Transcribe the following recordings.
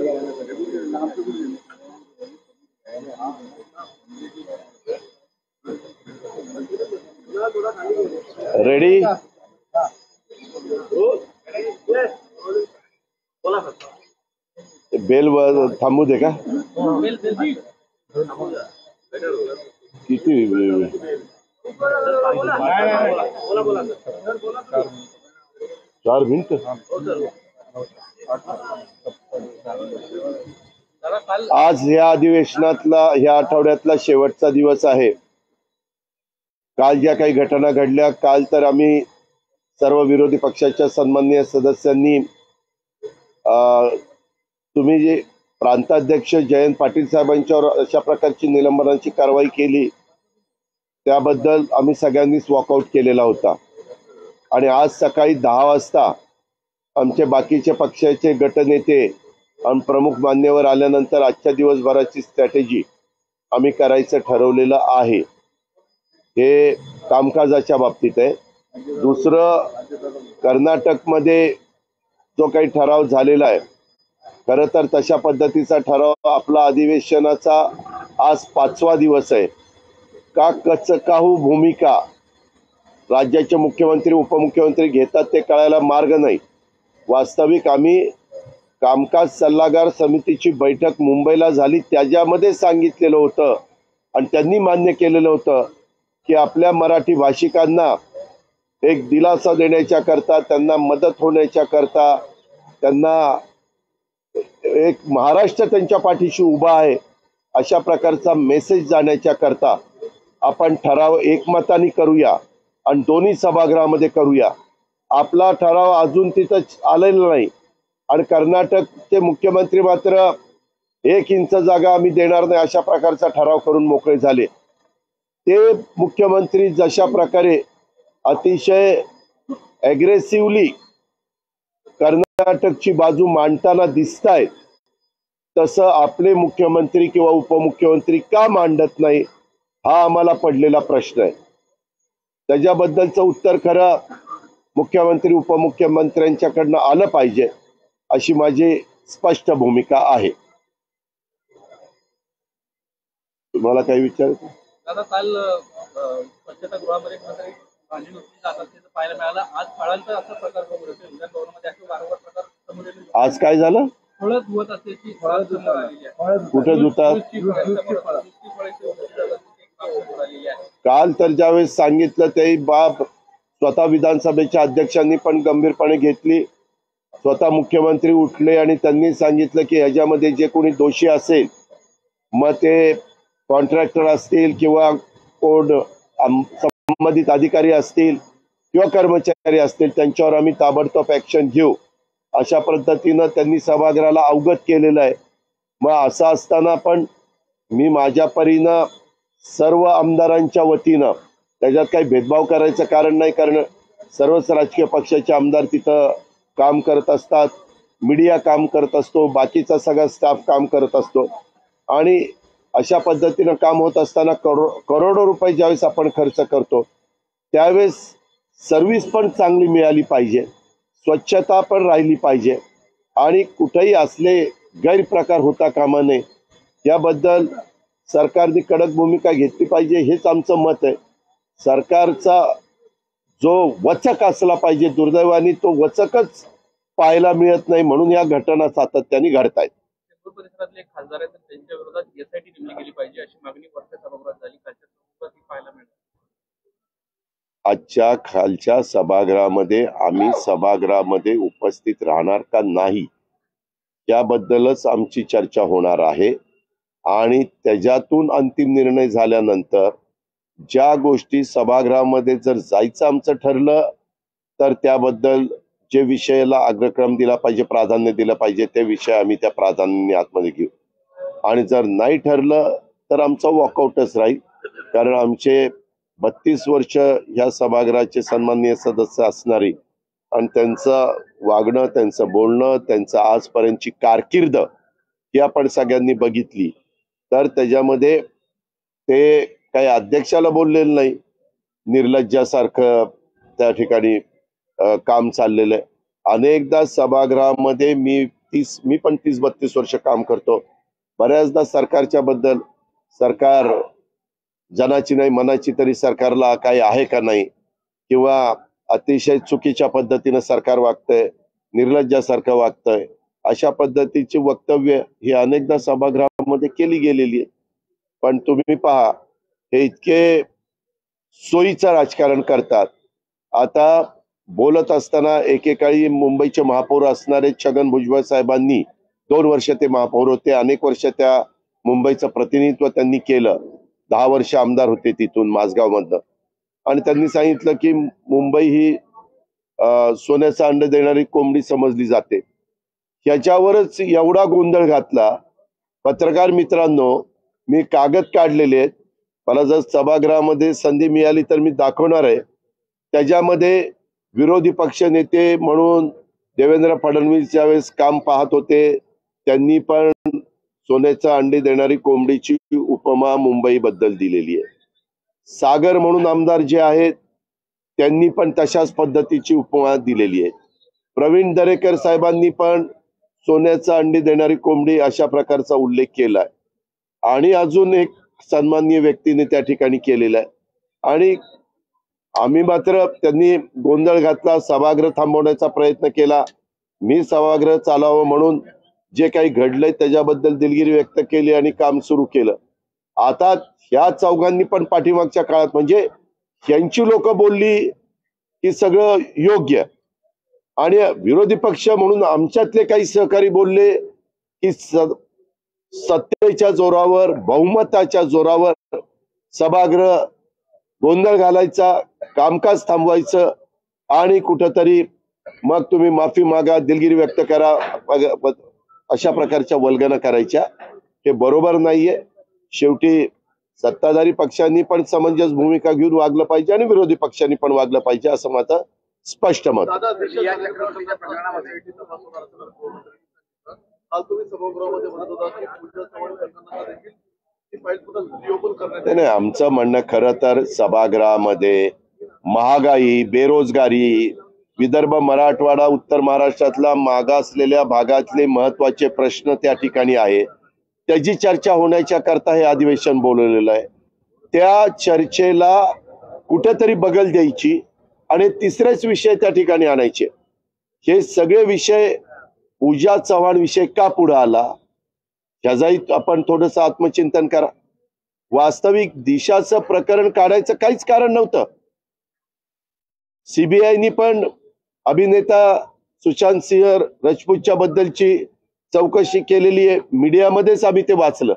Ready? Bell थांबू दे का? किती? 4 मिनिट. आज ह्या अधिवेशनातला, ह्या आठवड्यातला शेवटचा दिवस आहे. काल ज्या काही घटना घडल्या, काल तर आम्ही सर्व विरोधी पक्षाच्या सन्माननीय सदस्यांनी तुम्ही जे प्रांताध्यक्ष जयंत पाटील साहेबांच्यावर अशा प्रकारची निलंबनाची कारवाई केली त्याबद्दल आम्ही सगळ्यांनीच वॉकआउट केलेला होता. आणि आज सकाळी 10 वाजता आमचे बाकीचे पक्षाचे गटनेते आणि प्रमुख मान्यवर आल्यानंतर आजच्या दिवसभराची स्ट्रॅटेजी आम्ही करायचं ठरवलेलं आहे. हे कामकाजाच्या बाबतीत आहे. दुसरं, कर्नाटकमध्ये जो काही ठराव झालेला आहे, खरं तर तशा पद्धतीचा ठराव आपला अधिवेशनाचा आज 5वा दिवस आहे. का कचकाहू भूमिका राज्याचे मुख्यमंत्री उपमुख्यमंत्री घेतात ते कळायला मार्ग नाही. वास्तविक आम्ही कामकाज सल्लागार समितीची बैठक मुंबईला झाली, त्याच्यामध्ये सांगितलेलं होतं आणि त्यांनी मान्य केलेलं होतं की आपल्या मराठी भाषिकांना एक दिलासा देण्याच्या करता, त्यांना मदत होण्याच्या करता, त्यांना एक महाराष्ट्र त्यांच्या पाठीशी उभा आहे अशा प्रकारचा मेसेज जाण्याच्या करता आपण ठराव एकमताने करूया आणि दोन्ही सभागृहामध्ये करूया. आपला ठराव अजून तिथं आलेला नाही आणि कर्नाटकचे मुख्यमंत्री मात्र 1 इंच जागा आम्ही देणार नाही अशा प्रकारचा ठराव करून मोकळे झाले. ते मुख्यमंत्री जशा प्रकारे अतिशय ॲग्रेसिव्हली कर्नाटकची बाजू मांडताना दिसतायत, तसं आपले मुख्यमंत्री किंवा उपमुख्यमंत्री का मांडत नाही हा आम्हाला पडलेला प्रश्न आहे. त्याच्याबद्दलचं उत्तर खरं मुख्यमंत्री उपमुख्यमंत्र्यांच्याकडनं आलं पाहिजे अशी माझी स्पष्ट भूमिका आहे. तुम्हाला काही विचारायचं? दादा, काल स्वच्छतागृहामध्ये पाहायला मिळालं. आज फळांचा असा प्रकार समोर येतो. विधानभवनामध्ये असे वारंवार प्रकार समोर येतो. आज काय झालं? फळं धुवत असल्याची समोर आलेली आहे. कुठे धुतात? काल तर ज्यावेळेस सांगितलं ते बाब स्वतः विधानसभेच्या अध्यक्षांनी पण गंभीरपणे घेतली. स्वतः मुख्यमंत्री उठले आणि त्यांनी सांगितलं की ह्याच्यामध्ये जे कोणी दोषी असेल, मग ते कॉन्ट्रॅक्टर असतील किंवा कोण संबंधित अधिकारी असतील किंवा कर्मचारी असतील, त्यांच्यावर आम्ही ताबडतोब ऍक्शन घेऊ अशा पद्धतीनं त्यांनी सभागृहाला अवगत केलेलं आहे. मग असं असताना पण मी माझ्या परीनं सर्व आमदारांच्या वतीनं, त्याच्यात काही भेदभाव करायचं कारण नाही, कारण सर्वच राजकीय पक्षाचे आमदार तिथं काम करत असतात, मीडिया काम करत असतो, बाकीचा सगळा स्टाफ काम करत असतो आणि अशा पद्धतीनं काम होत असताना करोडो रुपये ज्यावेळेस आपण खर्च करतो त्यावेळेस सर्व्हिस पण चांगली मिळाली पाहिजे, स्वच्छता पण राहिली पाहिजे आणि कुठेही असले गैरप्रकार होता कामा नये याबद्दल सरकारने कडक भूमिका घेतली पाहिजे, हेच आमचं मत आहे. सरकारचा जो वचक असला पाहिजे, दुर्दैवाने तो वचकच पाहायला मिळत नाही, म्हणून या घटना सातत्याने घडतायत. परिसरातले एक खासदार आहेत, त्यांच्या विरोधात SIT नेमली गेली पाहिजे अशी मागणी वरच्या सभागृहात झाली. पाहायला मिळाली. आजच्या खालच्या सभागृहामध्ये आम्ही सभागृहामध्ये उपस्थित राहणार का नाही याबद्दलच आमची चर्चा होणार आहे आणि त्याच्यातून अंतिम निर्णय झाल्यानंतर ज्या गोष्टी सभागृहामध्ये जर जायचं आमचं ठरलं तर त्याबद्दल जे विषयाला अग्रक्रम दिला पाहिजे, प्राधान्य दिलं पाहिजे, ते विषय आम्ही त्या प्राधान्याने आतमध्ये घेऊ आणि जर नाही ठरलं तर आमचा वॉकआउटच राहील. कारण आमचे 32 वर्ष ह्या सभागृहाचे सन्माननीय सदस्य असणारी आणि त्यांचं वागणं, त्यांचं बोलणं, त्यांचं आजपर्यंतची कारकीर्द ही आपण सगळ्यांनी बघितली, तर त्याच्यामध्ये ते काही अध्यक्षाला बोललेलं नाही, निर्लज्जासारखं त्या ठिकाणी काम चाललेलं आहे. अनेकदा सभागृहामध्ये मी मी पण 30-32 वर्ष काम करतो. बऱ्याचदा सरकारच्या बद्दल सरकार जनाची नाही मनाची तरी सरकारला काही आहे का नाही, किंवा अतिशय चुकीच्या पद्धतीनं सरकार वागतंय, निर्लज्जासारखं वागतंय, अशा पद्धतीची वक्तव्य ही अनेकदा सभागृहामध्ये केली गेलेली आहे. पण तुम्ही पहा, हे इतके सोयीचं राजकारण करतात. आता बोलत असताना एकेकाळी मुंबईचे महापौर असणारे छगन भुजबळ साहेबांनी 2 वर्ष ते महापौर होते, अनेक वर्ष त्या मुंबईचं प्रतिनिधित्व त्यांनी केलं. 10 वर्ष आमदार होते तिथून माझगावमधनं, आणि त्यांनी सांगितलं की मुंबई ही सोन्याचा अंड देणारी कोंबडी समजली जाते. ह्याच्यावरच एवढा गोंधळ घातला. पत्रकार मित्रांनो, मी कागद काढलेले आहेत, मला जर सभागृहामध्ये संधी मिळाली तर मी दाखवणार आहे. त्याच्यामध्ये विरोधी पक्ष नेते म्हणून देवेंद्र फडणवीस ज्यावेळेस काम पाहत होते, त्यांनी पण सोन्याचा अंडे देणारी कोंबडीची उपमा मुंबईबद्दल दिलेली आहे. सागर म्हणून आमदार जे आहेत त्यांनी पण तशाच पद्धतीची उपमा दिलेली आहे. प्रवीण दरेकर साहेबांनी पण सोन्याचा अंडी देणारी कोंबडी अशा प्रकारचा उल्लेख केलाय, आणि अजून एक सन्माननीय व्यक्तीने त्या ठिकाणी केलेला आहे. आणि आम्ही मात्र, त्यांनी गोंधळ घातला, सभागृह थांबवण्याचा प्रयत्न केला. मी सभागृह चालावं म्हणून जे काही घडलंय त्याच्याबद्दल दिलगिरी व्यक्त केली आणि काम सुरू केलं. आता ह्या चौघांनी पण पाठीमागच्या काळात, म्हणजे यांची लोक बोलली की सगळं योग्य, आणि विरोधी पक्ष म्हणून आमच्यातले काही सहकारी बोलले की सत्तेच्या जोरावर, बहुमताच्या जोरावर सभागृह गोंधळ घालायचा, कामकाज थांबवायचं, आणि कुठंतरी मग तुम्ही माफी मागा, दिलगिरी व्यक्त करा, अशा प्रकारच्या वल्गना करायच्या. हे बरोबर नाहीये. शेवटी सत्ताधारी पक्षांनी पण समंजस भूमिका घेऊन वागलं पाहिजे आणि विरोधी पक्षांनी पण वागलं पाहिजे, असं माझं स्पष्ट मत. नाही, आमचं म्हणणं खरं तर सभागृहामध्ये महागाई, बेरोजगारी, विदर्भ, मराठवाडा, उत्तर महाराष्ट्रातला मागासलेल्या भागातले महत्वाचे प्रश्न त्या ठिकाणी आहे, त्याची चर्चा होण्याच्या करता हे अधिवेशन बोलवलेलं आहे. त्या चर्चेला कुठेतरी बगल द्यायची आणि तिसरेच विषय त्या ठिकाणी आणायचे. हे सगळे विषय, पूजा चव्हाण विषय का पुढे आला ह्याचाही आपण थोडंसं आत्मचिंतन करा. वास्तविक दिशाचं प्रकरण काढायचं काहीच कारण नव्हतं. सीबीआयनी पण अभिनेता सुशांत सिंह राजपूतच्या बद्दलची चौकशी केलेली आहे, मीडियामध्येच आम्ही ते वाचलं.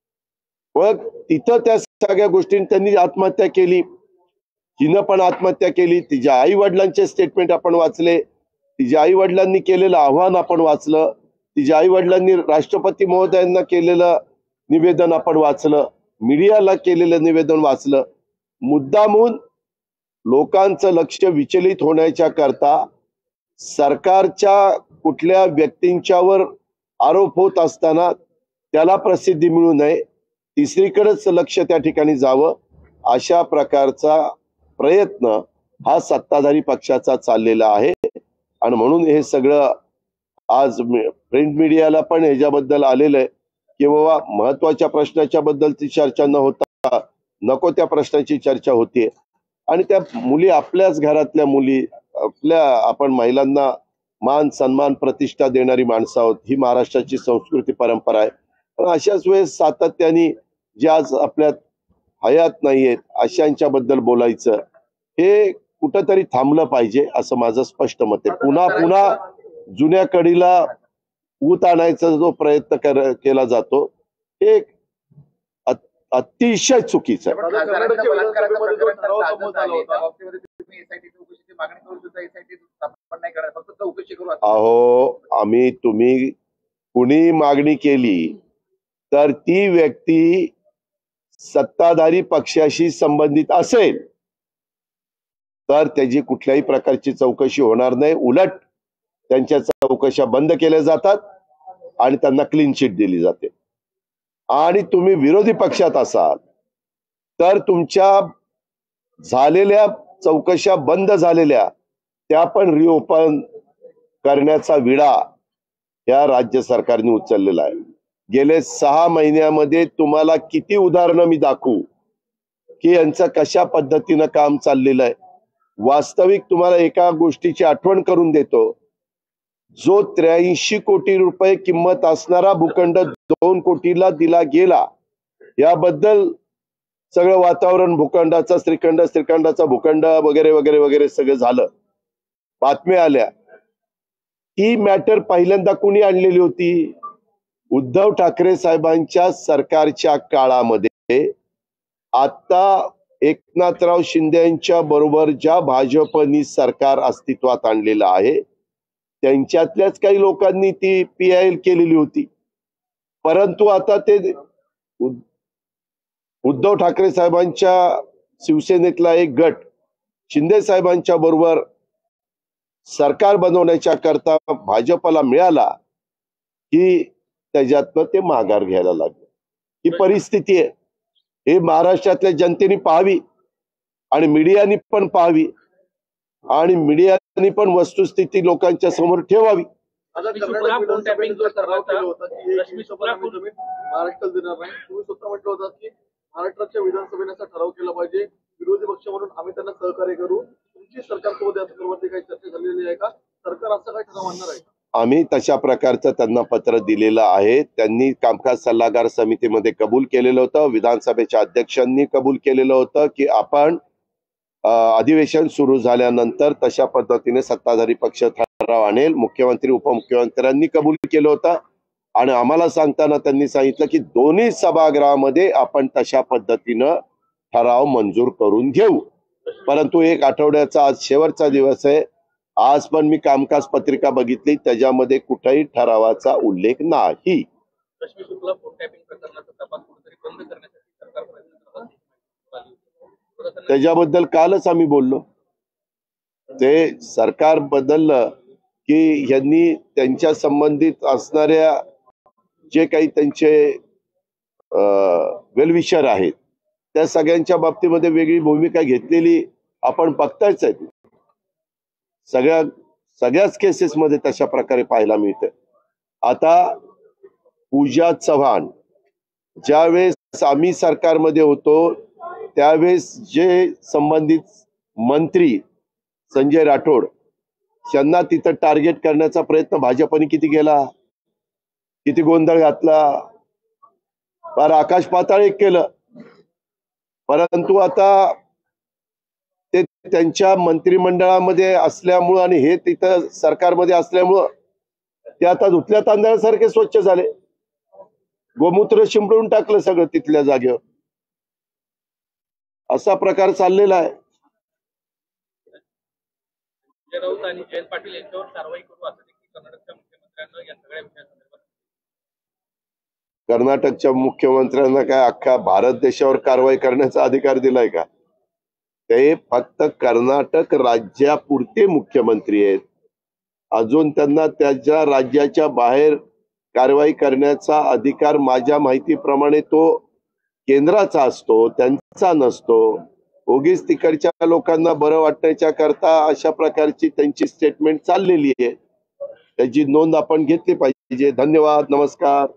मग तिथं त्या सगळ्या गोष्टी, त्यांनी आत्महत्या केली, हिनं पण आत्महत्या केली, तिच्या आई वडिलांचे स्टेटमेंट आपण वाचले, तिच्या आई वडिलांनी केलेलं आव्हान आपण वाचलं, तिच्या आई वडिलांनी राष्ट्रपती महोदयांना केलेलं निवेदन आपण वाचलं, मीडियाला केलेलं निवेदन वाचलं. मुद्दामून लोकांचं लक्ष विचलित होण्याच्या करता सरकारच्या कुठल्या व्यक्तींच्यावर आरोप होत असताना त्याला प्रसिद्धी मिळू नये, तिसरीकडेच लक्ष त्या ठिकाणी जावं, अशा प्रकारचा प्रयत्न हा सत्ताधारी पक्षाचा चाललेला आहे. आणि म्हणून हे सगळं आज प्रिंट मीडियाला पण ह्याच्याबद्दल आलेलं आहे की बाबा महत्वाच्या प्रश्नाच्या बद्दलची चर्चा न होता नको त्या प्रश्नाची चर्चा होतीये. आणि त्या मुली आपल्याच घरातल्या मुली, आपण महिलांना मान सन्मान प्रतिष्ठा देणारी माणसं आहोत, ही महाराष्ट्राची संस्कृती परंपरा आहे. पण अशाच वेळेस सातत्याने जे आज आपल्यात हयात नाहीयेत अशांच्या बद्दल बोलायचं हे कुठंतरी थांबलं पाहिजे, असं माझं स्पष्ट मत आहे. पुन्हा जुन्या कडीला ऊत आणायचा जो प्रयत्न केला जातो हे अतिशय चुकीचं आहे. अहो, तुम्ही कुणी मागणी केली तर ती व्यक्ती सत्ताधारी पक्षाशी संबंधित असेल तर त्याची कुठल्याही प्रकारची चौकशी होणार नाही. उलट त्यांच्या चौकशा बंद केल्या जातात आणि त्यांना क्लीन चिट दिली जाते. आणि तुम्ही विरोधी पक्षात असाल तर तुमच्या झालेल्या चौकशा बंद झालेल्या त्या पण रिओपन करण्याचा विडा या राज्य सरकारने उचललेला आहे. गेले 6 महिन्यामध्ये तुम्हाला किती उदाहरणं मी दाखवू की यांचं कशा पद्धतीनं काम चाललेलं आहे. वास्तविक तुम्हाला एका गोष्टीची आठवण करून देतो. जो 83 कोटी रुपये किंमत असणारा भूखंड 2 कोटीला दिला गेला, याबद्दल सगळं वातावरण भूखंडाचा श्रीखंडाचा भूखंड वगैरे वगैरे वगैरे सगळं झालं, बातम्या आल्या. ही मॅटर पहिल्यांदा कोणी आणलेली होती? उद्धव ठाकरे साहेबांच्या सरकारच्या काळामध्ये. आता एकनाथराव शिंदेच्या बरोबर ज्या भाजपनी सरकार अस्तित्वात आणलेलं आहे, त्यांच्यातल्याच काही लोकांनी ती PIL केलेली होती. परंतु आता ते उद्धव ठाकरे साहेबांच्या शिवसेनेतला एक गट शिंदे साहेबांच्या बरोबर सरकार बनवण्याच्या करता भाजपला मिळाला की त्याच्यातनं ते माघार घ्यायला लागले. ही परिस्थिती आहे. हे महाराष्ट्रातल्या जनतेने पाहावी आणि मीडियानी पण पाहावी आणि मीडियानी पण वस्तुस्थिती लोकांच्या समोर ठेवावी. महाराष्ट्रात देणार नाही. तुम्ही स्वतः म्हटलं होतं की महाराष्ट्राच्या विधानसभेने असा ठराव केला पाहिजे, विरोधी पक्ष म्हणून आम्ही त्यांना सहकार्य करू. तुमची सरकारसोबत या संदर्भात काही चर्चा झालेली आहे का? सरकार असं काही ठराव आणणार आहे का? आम्ही तशा प्रकारचं त्यांना पत्र दिलेलं आहे. त्यांनी कामकाज सल्लागार समितीमध्ये कबूल केलेलं होतं. विधानसभेच्या अध्यक्षांनी कबूल केलेलं होतं की आपण अधिवेशन सुरू झाल्यानंतर तशा पद्धतीने सत्ताधारी पक्ष ठराव आणेल. मुख्यमंत्री उपमुख्यमंत्र्यांनी कबूल केलं होतं आणि आम्हाला सांगताना त्यांनी सांगितलं की दोन्ही सभागृहामध्ये आपण तशा पद्धतीनं ठराव मंजूर करून घेऊ. परंतु 1 आठवड्याचा आज शेवटचा दिवस आहे. आज पण मी कामकाज पत्रिका बघितली, त्याच्यामध्ये कुठेही ठरावाचा उल्लेख नाही. रश्मी शुक्ला फोन टॅपिंग प्रकरणाचा तपास कुठेतरी बंद करण्यासाठी सरकार प्रयत्न करत आहे. त्याच्याबद्दल कालच आम्ही बोललो. ते सरकार बदललं की यांनी त्यांच्या संबंधित असणाऱ्या जे काही त्यांचे वेलविशर आहेत त्या सगळ्यांच्या बाबतीमध्ये वेगळी भूमिका घेतलेली आपण बघताच आहे. सगळ्याच केसेसमध्ये तशा प्रकारे पाहायला मिळतं. आता पूजा चव्हाण ज्यावेळेस आम्ही सरकारमध्ये होतो त्यावेळेस जे संबंधित मंत्री संजय राठोड यांना तिथं टार्गेट करण्याचा प्रयत्न भाजपने किती केला, किती गोंधळ घातला, फार आकाश पाताळ एक केलं. परंतु आता ते त्यांच्या मंत्रिमंडळामध्ये असल्यामुळं आणि हे तिथं सरकारमध्ये असल्यामुळं ते आता धुतल्या तांदळासारखे स्वच्छ झाले. गोमूत्र शिंपडून टाकलं सगळं तिथल्या जागेवर. असा प्रकार चाललेला आहे. संजय राऊत आणि जयंत पाटील यांच्यावर कारवाई करू असं देखील कर्नाटकच्या मुख्यमंत्र्यांना या सगळ्या विषयासंदर्भात. कर्नाटकच्या मुख्यमंत्र्यांना काय अख्खा भारत देशावर कारवाई करण्याचा अधिकार दिलाय का? ते फक्त कर्नाटक राज्यापुरते मुख्यमंत्री आहेत. अजून त्यांना त्याच्या राज्याच्या बाहेर कारवाई करण्याचा अधिकार माझ्या माहितीप्रमाणे तो केंद्राचा असतो, त्यांचा नसतो. उगीच तिकडच्या लोकांना बरं वाटण्याच्या करता अशा प्रकारची त्यांची स्टेटमेंट चाललेली आहे. त्याची नोंद आपण घेतली पाहिजे. धन्यवाद. नमस्कार.